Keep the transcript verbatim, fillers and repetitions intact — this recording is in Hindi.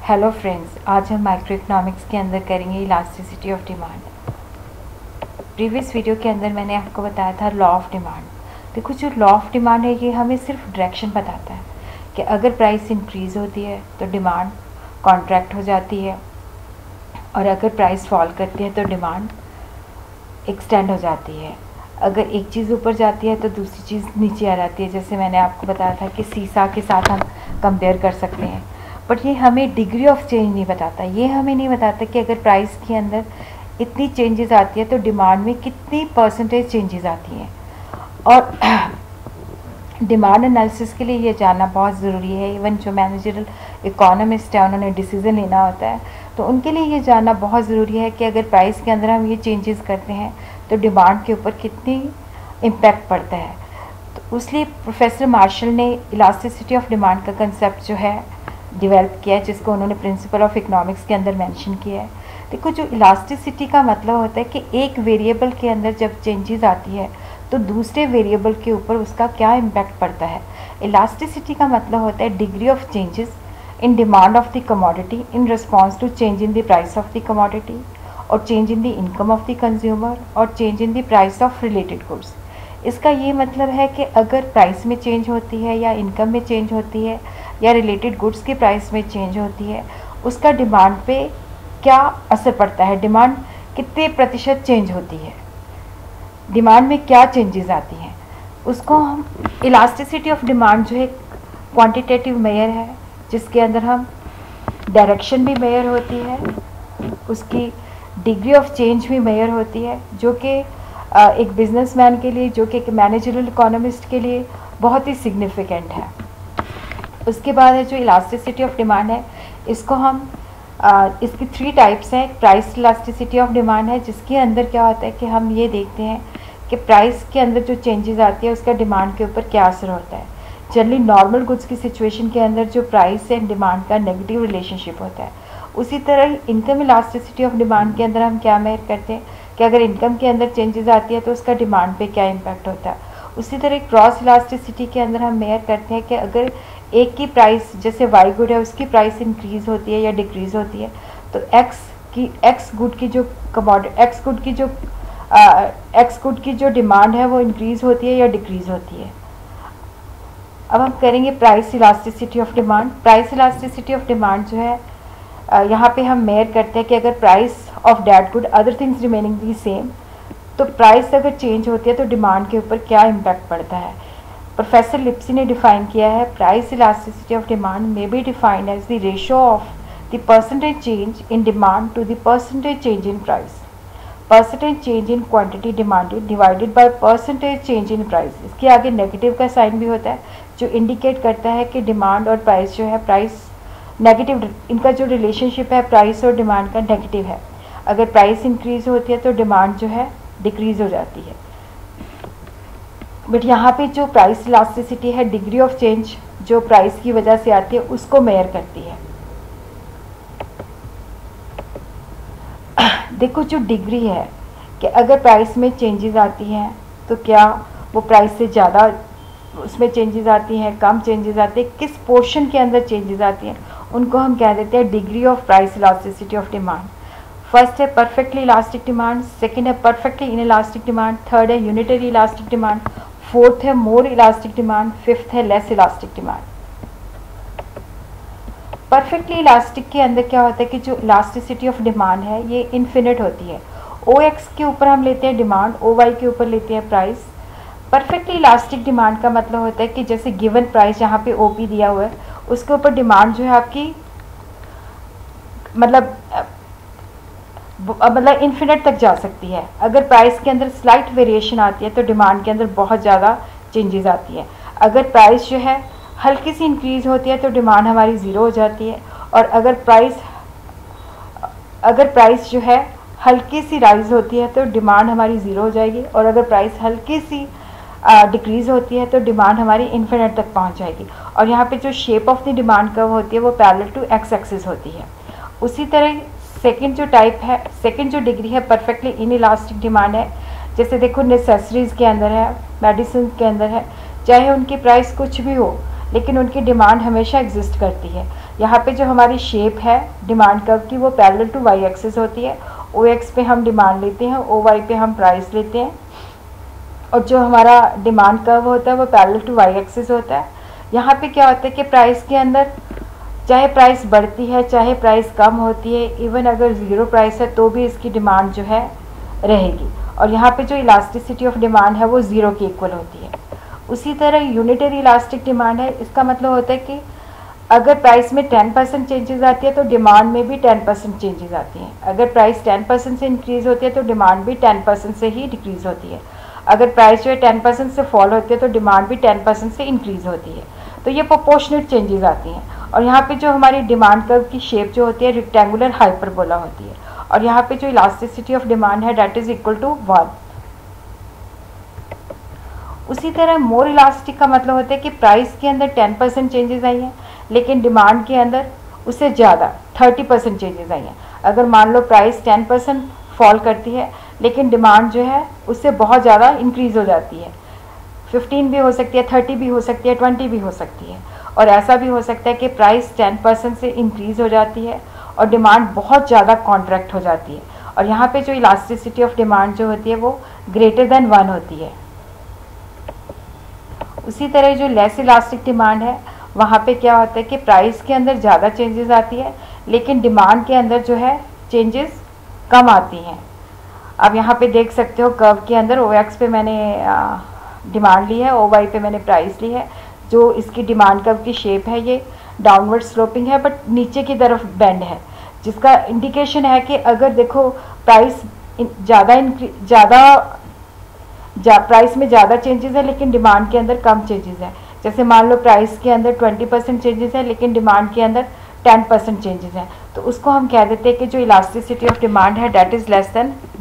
हेलो फ्रेंड्स, आज हम माइक्रो इकोनॉमिक्स के अंदर करेंगे elasticity of demand. Previous video के अंदर मैंने आपको बताया था लॉ ऑफ डिमांड। देखो, जो लॉ ऑफ डिमांड है ये हमें सिर्फ डायरेक्शन बताता है कि अगर प्राइस इंक्रीज़ होती है तो डिमांड कॉन्ट्रैक्ट हो जाती है, और अगर प्राइस फॉल करती है तो डिमांड एक्सटेंड हो जाती है। अगर एक चीज़ ऊपर जाती है तो दूसरी चीज़ नीचे आ जाती है। जैसे मैंने आपको बताया था कि सीसा के साथ हम कंपेयर कर सकते हैं, बट ये हमें डिग्री ऑफ चेंज नहीं बताता। ये हमें नहीं बताता कि अगर प्राइस के अंदर इतनी चेंजेस आती है तो डिमांड में कितनी परसेंटेज चेंजेस आती हैं। और डिमांड एनालिसिस के लिए ये जानना बहुत ज़रूरी है। इवन जो मैनेजरल इकोनॉमिस्ट है, उन्होंने डिसीज़न लेना होता है, तो उनके लिए ये जानना बहुत ज़रूरी है कि अगर प्राइस के अंदर हम ये चेंजेस करते हैं तो डिमांड के ऊपर कितनी इम्पैक्ट पड़ता है। तो इसलिए प्रोफेसर मार्शल ने इलास्टिसिटी ऑफ डिमांड का कंसेप्ट जो है डेवलप किया है, जिसको उन्होंने प्रिंसिपल ऑफ इकोनॉमिक्स के अंदर मेंशन किया है। देखो, जो इलास्टिसिटी का मतलब होता है कि एक वेरिएबल के अंदर जब चेंजेस आती है तो दूसरे वेरिएबल के ऊपर उसका क्या इम्पैक्ट पड़ता है। इलास्टिसिटी का मतलब होता है degree of changes in demand of the commodity in response to change in the price of the commodity, और change in the income of the consumer, और change in the price of related goods. इसका ये मतलब है कि अगर प्राइस में चेंज होती है या इनकम में चेंज होती है या रिलेटेड गुड्स के प्राइस में चेंज होती है, उसका डिमांड पे क्या असर पड़ता है, डिमांड कितने प्रतिशत चेंज होती है, डिमांड में क्या चेंजेस आती हैं, उसको हम इलास्टिसिटी ऑफ डिमांड जो है क्वांटिटेटिव मेजर है, जिसके अंदर हम डायरेक्शन भी मेजर होती है, उसकी डिग्री ऑफ चेंज भी मेजर होती है, जो कि एक बिजनेसमैन के लिए, जो कि एक मैनेजरल इकोनॉमिस्ट के लिए बहुत ही सिग्निफिकेंट है। उसके बाद है जो इलास्टिसिटी ऑफ डिमांड है, इसको हम आ, इसकी थ्री टाइप्स हैं। प्राइस इलास्टिसिटी ऑफ डिमांड है, जिसके अंदर क्या होता है कि हम ये देखते हैं कि प्राइस के अंदर जो चेंजेस आती है उसका डिमांड के ऊपर क्या असर होता है। जनरली नॉर्मल गुड्स की सिचुएशन के अंदर जो प्राइस एंड डिमांड का नेगेटिव रिलेशनशिप होता है, उसी तरह इनकम इलास्टिसिटी ऑफ डिमांड के अंदर हम क्या मेजर करते हैं कि अगर इनकम के अंदर चेंजेस आती है तो उसका डिमांड पे क्या इम्पैक्ट होता है। उसी तरह क्रॉस इलास्टिसिटी के अंदर हम मेजर करते हैं कि अगर एक की प्राइस, जैसे वाई गुड है, उसकी प्राइस इंक्रीज़ होती है या डिक्रीज़ होती है, तो एक्स की एक्स गुड की जो कमोडिटी एक्स गुड की जो एक्स गुड की जो डिमांड है वो इंक्रीज़ होती है या डिक्रीज़ होती है। अब हम करेंगे price elasticity of demand. Price elasticity of demand जो है, uh, यहाँ पे हम मेजर करते हैं कि अगर price of that good other things remaining the same, तो प्राइस अगर चेंज होती है तो डिमांड के ऊपर क्या इम्पैक्ट पड़ता है। प्रोफेसर लिप्सी ने डिफाइन किया है, price elasticity of demand may be defined as the ratio of the percentage change in demand to the percentage change in price, percentage change in quantity demanded divided by percentage change in price. इसके आगे नेगेटिव का साइन भी होता है, जो इंडिकेट करता है कि डिमांड और प्राइस जो है, प्राइस नेगेटिव, इनका जो रिलेशनशिप है प्राइस और डिमांड का नेगेटिव है। अगर प्राइस इंक्रीज़ होती है तो डिमांड जो है डिक्रीज़ हो जाती है। बट यहाँ पे जो प्राइस इलास्टिसिटी है, डिग्री ऑफ चेंज जो प्राइस की वजह से आती है उसको मेजर करती है। देखो, जो डिग्री है कि अगर प्राइस में चेंजेस आती हैं तो क्या वो प्राइस से ज़्यादा उसमें चेंजेस आती हैं, कम चेंजेस आती हैं, किस पोर्शन के अंदर चेंजेस आती हैं, उनको हम कह देते हैं degree of price elasticity of demand. First है परफेक्टली इलास्टिक डिमांड, सेकंड है परफेक्टली इनइलास्टिक डिमांड, थर्ड है यूनिटरी इलास्टिक डिमांड, फोर्थ है मोर इलास्टिक डिमांड, फिफ्थ है less elastic demand. Perfectly elastic के अंदर क्या होता है कि जो इलास्टिसिटी ऑफ डिमांड है ये इन्फिनिट होती है। ओ एक्स के ऊपर हम लेते हैं डिमांड, ओ वाई के ऊपर लेते हैं प्राइस। परफेक्टली इलास्टिक डिमांड का मतलब होता है कि जैसे गिवन प्राइस यहाँ पे ओ पी दिया हुआ है, उसके ऊपर डिमांड जो है आपकी मतलब मतलब इन्फिनिट तक जा सकती है। अगर प्राइस के अंदर स्लाइट वेरिएशन आती है तो डिमांड के अंदर बहुत ज़्यादा चेंजेस आती है। अगर प्राइस जो है हल्की सी इंक्रीज़ होती है तो डिमांड हमारी ज़ीरो हो जाती है, और अगर प्राइस अगर प्राइस जो है हल्की सी राइज होती है तो डिमांड हमारी ज़ीरो हो जाएगी, और अगर प्राइस हल्की सी डिक्रीज़ होती है तो डिमांड हमारी इन्फिनिट तक पहुंच जाएगी। और यहाँ पे जो shape of the demand curve होती है वो पैरेलल टू एक्स एक्सिस होती है। उसी तरह सेकंड जो टाइप है, सेकंड जो डिग्री है परफेक्टली इनइलास्टिक डिमांड है। जैसे देखो, नेसेसरीज़ के अंदर है, मेडिसिन के अंदर है, चाहे उनकी प्राइस कुछ भी हो लेकिन उनकी डिमांड हमेशा एग्जिस्ट करती है। यहाँ पे जो हमारी शेप है डिमांड कर्व की वो पैरेलल टू वाई एक्सिस होती है। ओ एक्स पे हम डिमांड लेते हैं, ओ वाई पे हम प्राइस लेते हैं, और जो हमारा डिमांड कर्व होता है वो पैरेलल टू वाई एक्सिस होता है। यहाँ पे क्या होता है कि प्राइस के अंदर चाहे प्राइस बढ़ती है चाहे प्राइस कम होती है, इवन अगर ज़ीरो प्राइस है तो भी इसकी डिमांड जो है रहेगी, और यहाँ पे जो इलास्टिसिटी ऑफ डिमांड है वो ज़ीरो के इक्वल होती है। उसी तरह यूनिटरी इलास्टिक डिमांड है, इसका मतलब होता है कि अगर प्राइस में टेन परसेंट चेंजेस आती है तो डिमांड में भी टेन परसेंट चेंजेस आती हैं। अगर प्राइस टेन परसेंट से इंक्रीज़ होती है तो डिमांड भी टेन परसेंट से ही डिक्रीज़ होती है। अगर प्राइस जो है टेन परसेंट से फॉल होती है तो डिमांड भी टेन परसेंट से इंक्रीज़ होती है। तो ये प्रोपोर्शनेट चेंजेस आती हैं। और यहाँ पे जो हमारी डिमांड कर्व की शेप जो होती है रेक्टेंगुलर हाइपरबोला होती है, और यहाँ पे जो इलास्टिसिटी ऑफ डिमांड है that is equal to one. उसी तरह मोर इलास्टिक का मतलब होता है कि प्राइस के अंदर टेन परसेंट चेंजेस आई हैं लेकिन डिमांड के अंदर उससे ज़्यादा थर्टी परसेंट चेंजेस आई हैं। अगर मान लो प्राइस टेन परसेंट फॉल करती है लेकिन डिमांड जो है उससे बहुत ज़्यादा इंक्रीज़ हो जाती है, फिफ्टीन भी हो सकती है, थर्टी भी हो सकती है, ट्वेंटी भी हो सकती है। और ऐसा भी हो सकता है कि प्राइस टेन परसेंट से इंक्रीज़ हो जाती है और डिमांड बहुत ज़्यादा कॉन्ट्रैक्ट हो जाती है, और यहाँ पे जो इलास्टिसिटी ऑफ डिमांड जो होती है वो ग्रेटर देन वन होती है। उसी तरह जो लेस इलास्टिक डिमांड है वहाँ पे क्या होता है कि प्राइस के अंदर ज़्यादा चेंजेस आती है लेकिन डिमांड के अंदर जो है चेंजेस कम आती हैं। अब यहाँ पे देख सकते हो कर्व के अंदर ओ एक्स पे मैंने डिमांड ली है, ओ वाई पे मैंने प्राइस ली है। जो इसकी डिमांड कर्व की शेप है ये डाउनवर्ड स्लोपिंग है बट नीचे की तरफ बेंड है, जिसका इंडिकेशन है कि अगर देखो प्राइस ज़्यादा ज़्यादा जा, प्राइस में ज़्यादा चेंजेस है लेकिन डिमांड के अंदर कम चेंजेस है। जैसे मान लो प्राइस के अंदर ट्वेंटी परसेंट चेंजेस है लेकिन डिमांड के अंदर टेन परसेंट चेंजेस हैं, तो उसको हम कह देते हैं कि जो इलास्टिसिटी ऑफ डिमांड है दैट इज़ लेस देन